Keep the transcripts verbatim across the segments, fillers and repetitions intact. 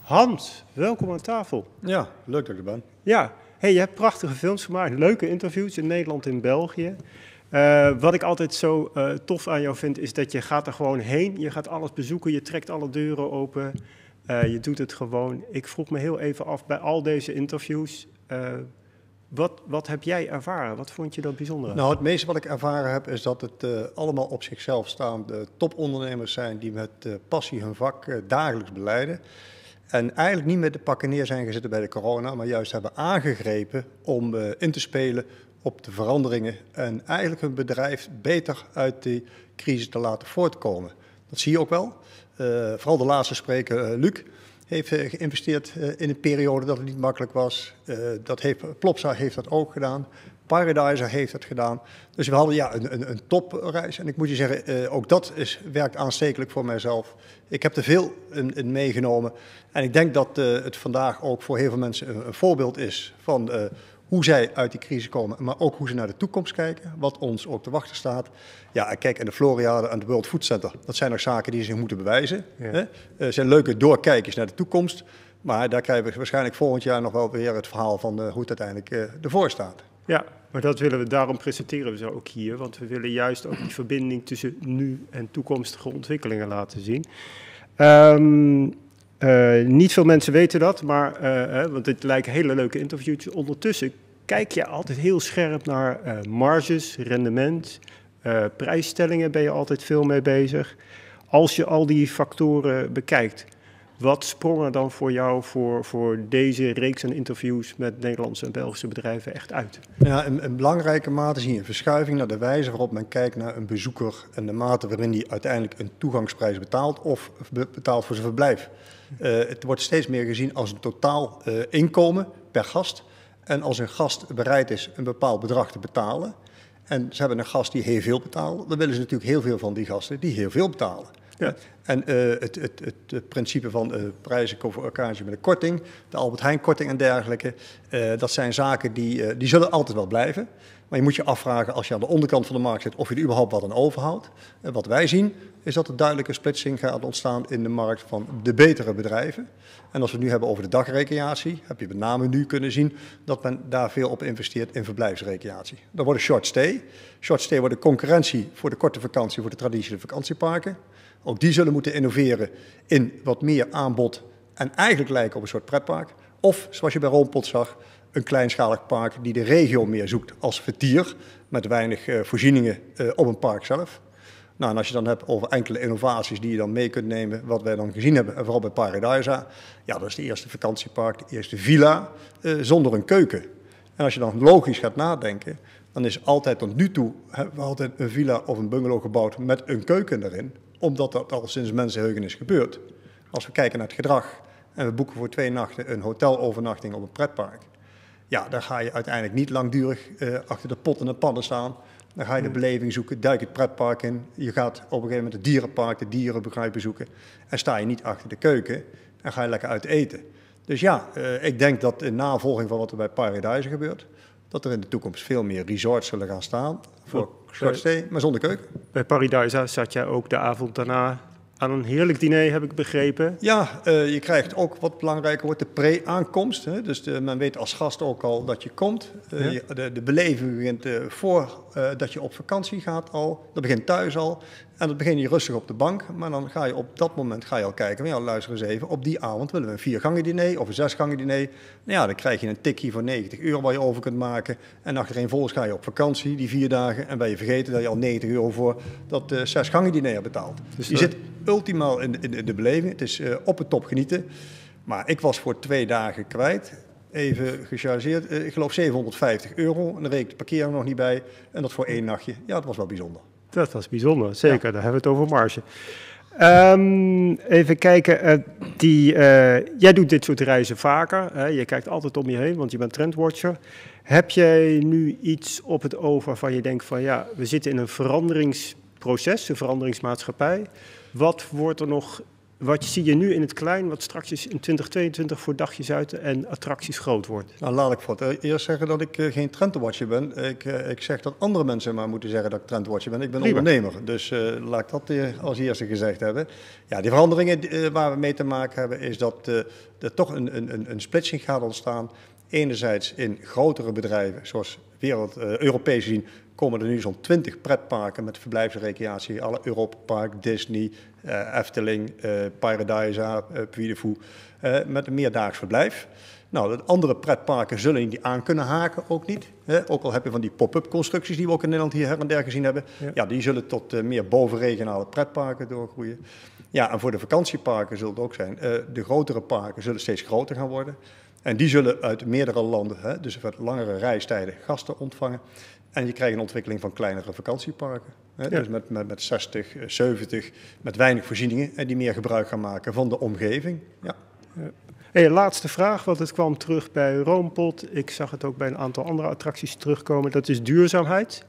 Hans, welkom aan tafel. Ja, leuk dat ik er ben. Ja, hey, je hebt prachtige films gemaakt, leuke interviews in Nederland en België. Uh, wat ik altijd zo uh, tof aan jou vind, is dat je gaat er gewoon heen. Je gaat alles bezoeken, je trekt alle deuren open. Uh, je doet het gewoon. Ik vroeg me heel even af bij al deze interviews. Uh, wat, wat heb jij ervaren? Wat vond je dat bijzonder? Nou, het meeste wat ik ervaren heb is dat het uh, allemaal op zichzelf staande topondernemers zijn die met uh, passie hun vak uh, dagelijks beleiden. En eigenlijk niet met de pakken neer zijn gezeten bij de corona, maar juist hebben aangegrepen om uh, in te spelen op de veranderingen en eigenlijk hun bedrijf beter uit die crisis te laten voortkomen. Dat zie je ook wel. Uh, vooral de laatste spreker, uh, Luc, heeft uh, geïnvesteerd uh, in een periode dat het niet makkelijk was. Uh, dat heeft, Plopsa heeft dat ook gedaan. Paradiser heeft het gedaan. Dus we hadden ja, een, een, een topreis. En ik moet je zeggen, uh, ook dat is, werkt aanstekelijk voor mijzelf. Ik heb er veel in, in meegenomen. En ik denk dat uh, het vandaag ook voor heel veel mensen een, een voorbeeld is van uh, hoe zij uit die crisis komen, maar ook hoe ze naar de toekomst kijken, wat ons ook te wachten staat. Ja, kijk, en de Floriade en het World Food Center, dat zijn nog zaken die ze moeten bewijzen. Ja. Hè? Uh, zijn leuke doorkijkers naar de toekomst, maar daar krijgen we waarschijnlijk volgend jaar nog wel weer het verhaal van uh, hoe het uiteindelijk uh, ervoor staat. Ja, maar dat willen we, daarom presenteren we ze ook hier, want we willen juist ook die verbinding tussen nu en toekomstige ontwikkelingen laten zien. Um, Uh, niet veel mensen weten dat, maar, uh, hè, want dit lijken hele leuke interviews. Ondertussen kijk je altijd heel scherp naar uh, marges, rendement, uh, prijsstellingen ben je altijd veel mee bezig. Als je al die factoren bekijkt, wat sprong er dan voor jou voor, voor deze reeks aan interviews met Nederlandse en Belgische bedrijven echt uit? Ja, in, in belangrijke mate zie je een verschuiving naar de wijze waarop men kijkt naar een bezoeker en de mate waarin die uiteindelijk een toegangsprijs betaalt of betaalt voor zijn verblijf. Uh, het wordt steeds meer gezien als een totaal uh, inkomen per gast. En als een gast bereid is een bepaald bedrag te betalen en ze hebben een gast die heel veel betaalt, dan willen ze natuurlijk heel veel van die gasten die heel veel betalen. Ja. En uh, het, het, het, het principe van uh, prijzen voor elkaar met een korting, de Albert Heijn korting en dergelijke, uh, dat zijn zaken die, uh, die zullen altijd wel blijven. Maar je moet je afvragen als je aan de onderkant van de markt zit of je er überhaupt wat aan overhoudt. En wat wij zien is dat er duidelijke splitsing gaat ontstaan in de markt van de betere bedrijven. En als we het nu hebben over de dagrecreatie, heb je met name nu kunnen zien dat men daar veel op investeert in verblijfsrecreatie. Dat wordt een short stay. Short stay wordt de concurrentie voor de korte vakantie, voor de traditionele vakantieparken. Ook die zullen moeten innoveren in wat meer aanbod en eigenlijk lijken op een soort pretpark. Of, zoals je bij Roompot zag, een kleinschalig park die de regio meer zoekt als vertier, met weinig uh, voorzieningen uh, op een park zelf. Nou, en als je dan hebt over enkele innovaties die je dan mee kunt nemen, wat wij dan gezien hebben, en vooral bij Paradisa, ja, dat is de eerste vakantiepark, de eerste villa, uh, zonder een keuken. En als je dan logisch gaat nadenken, dan is altijd tot nu toe, hebben we altijd een villa of een bungalow gebouwd met een keuken erin, omdat dat al sinds mensenheugen is gebeurd. Als we kijken naar het gedrag en we boeken voor twee nachten een hotelovernachting op een pretpark, ja, dan ga je uiteindelijk niet langdurig uh, achter de pot en de pannen staan. Dan ga je de beleving zoeken, duik het pretpark in. Je gaat op een gegeven moment het dierenpark, de dierenbedrijf bezoeken. En sta je niet achter de keuken en ga je lekker uit eten. Dus ja, uh, ik denk dat in navolging van wat er bij Paradise gebeurt, dat er in de toekomst veel meer resorts zullen gaan staan voor short stay, maar zonder keuken. Bij Paradise zat jij ook de avond daarna aan een heerlijk diner, heb ik begrepen. Ja, uh, je krijgt ook wat belangrijker wordt de pre-aankomst. Hè? Dus de, men weet als gast ook al dat je komt. Uh, ja. je, de, de beleving begint uh, voor uh, dat je op vakantie gaat al. Dat begint thuis al. En dan begin je rustig op de bank. Maar dan ga je op dat moment ga je al kijken. Ja, luister eens even. Op die avond willen we een viergangen diner of een zesgangen diner. Nou ja, dan krijg je een tikkie voor negentig euro waar je over kunt maken. En achtereenvolgens ga je op vakantie die vier dagen. En ben je vergeten dat je al negentig euro voor dat uh, zesgangen diner betaalt. Dus je zit ultimaal in de, in de beleving. Het is uh, op het top genieten. Maar ik was voor twee dagen kwijt. Even gechargeerd. Uh, ik geloof zevenhonderdvijftig euro. En dan reken ik de parkering nog niet bij. En dat voor één nachtje. Ja, dat was wel bijzonder. Dat was bijzonder, zeker. Ja. Daar hebben we het over marge. Um, even kijken. Uh, die, uh, jij doet dit soort reizen vaker. Hè? Je kijkt altijd om je heen, want je bent trendwatcher. Heb jij nu iets op het oog waarvan je denkt van ja, we zitten in een veranderingsproces, een veranderingsmaatschappij. Wat wordt er nog wat zie je nu in het klein, wat straks in twintig tweeëntwintig voor dagjes uit en attracties groot wordt? Nou, laat ik voor het eerst zeggen dat ik uh, geen trendwatcher ben. Ik, uh, ik zeg dat andere mensen maar moeten zeggen dat ik trendwatcher ben. Ik ben Prima. ondernemer, dus uh, laat ik dat uh, als eerste gezegd hebben. Ja, die veranderingen uh, waar we mee te maken hebben is dat uh, er toch een, een, een splitsing gaat ontstaan. Enerzijds in grotere bedrijven, zoals wereld, uh, Europees gezien, komen er nu zo'n twintig pretparken met verblijfsrecreatie. Alle Europa Park, Disney, uh, Efteling, uh, Paradisa, uh, Puy de Fou, uh, met een meerdaags verblijf. Nou, de andere pretparken zullen die aan kunnen haken, ook niet. Hè? Ook al heb je van die pop-up constructies die we ook in Nederland hier her en der gezien hebben. Ja, ja die zullen tot uh, meer bovenregionale pretparken doorgroeien. Ja, en voor de vakantieparken zullen het ook zijn. Uh, de grotere parken zullen steeds groter gaan worden. En die zullen uit meerdere landen, hè, dus met langere reistijden, gasten ontvangen. En je krijgt een ontwikkeling van kleinere vakantieparken. Hè, ja. Dus met, met, met zestig, zeventig, met weinig voorzieningen. En die meer gebruik gaan maken van de omgeving. Ja. Ja. Hey, laatste vraag, want het kwam terug bij Roompot. Ik zag het ook bij een aantal andere attracties terugkomen. Dat is duurzaamheid.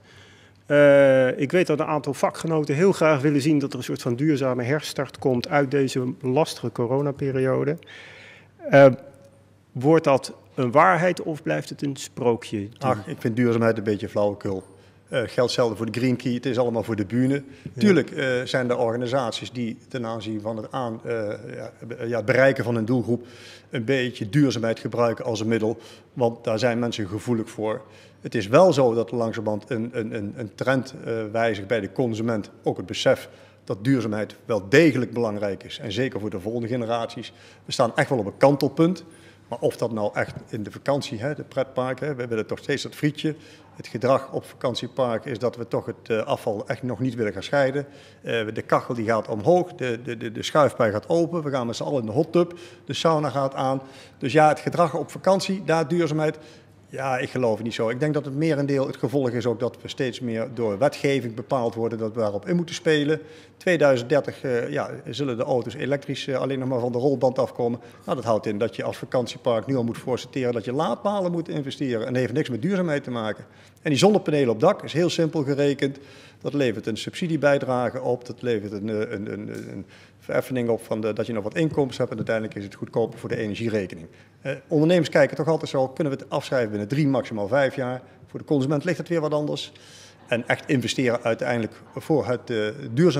Uh, ik weet dat een aantal vakgenoten heel graag willen zien dat er een soort van duurzame herstart komt uit deze lastige coronaperiode. Uh, wordt dat een waarheid of blijft het een sprookje? Ach, ik vind duurzaamheid een beetje flauwekul. Uh, geldt hetzelfde voor de Green Key, het is allemaal voor de bühne. Ja. Tuurlijk uh, zijn er organisaties die ten aanzien van het, aan, uh, ja, ja, het bereiken van hun doelgroep een beetje duurzaamheid gebruiken als een middel, want daar zijn mensen gevoelig voor. Het is wel zo dat er langzamerhand een, een, een trend uh, wijzigt bij de consument, ook het besef dat duurzaamheid wel degelijk belangrijk is. En zeker voor de volgende generaties. We staan echt wel op een kantelpunt. Maar of dat nou echt in de vakantie, hè, de pretparken, hè, we willen toch steeds dat frietje. Het gedrag op vakantieparken is dat we toch het uh, afval echt nog niet willen gaan scheiden. Uh, de kachel die gaat omhoog, de, de, de, de schuifpui gaat open. We gaan met z'n allen in de hot tub, de sauna gaat aan. Dus ja, het gedrag op vakantie, daar duurzaamheid. Ja, ik geloof het niet zo. Ik denk dat het merendeel het gevolg is ook dat we steeds meer door wetgeving bepaald worden dat we daarop in moeten spelen. tweeduizend dertig uh, ja, zullen de auto's elektrisch uh, alleen nog maar van de rolband afkomen. Nou, dat houdt in dat je als vakantiepark nu al moet voorsorteren dat je laadpalen moet investeren. En dat heeft niks met duurzaamheid te maken. En die zonnepanelen op dak is heel simpel gerekend. Dat levert een subsidiebijdrage op, dat levert een, een, een, een vereffening op van de, dat je nog wat inkomsten hebt en uiteindelijk is het goedkoper voor de energierekening. Uh, ondernemers kijken toch altijd zo, kunnen we het afschrijven binnen drie, maximaal vijf jaar. Voor de consument ligt het weer wat anders. En echt investeren uiteindelijk voor het uh,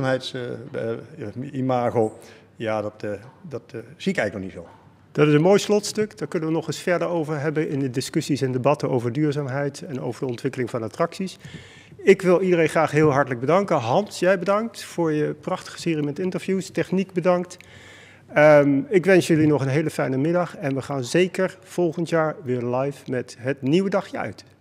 duurzaamheidsimago, uh, ja, dat, uh, dat uh, zie ik eigenlijk nog niet zo. Dat is een mooi slotstuk. Daar kunnen we nog eens verder over hebben in de discussies en debatten over duurzaamheid en over de ontwikkeling van attracties. Ik wil iedereen graag heel hartelijk bedanken. Hans, jij bedankt voor je prachtige serie met interviews. Techniek bedankt. Um, ik wens jullie nog een hele fijne middag en we gaan zeker volgend jaar weer live met het nieuwe dagje uit.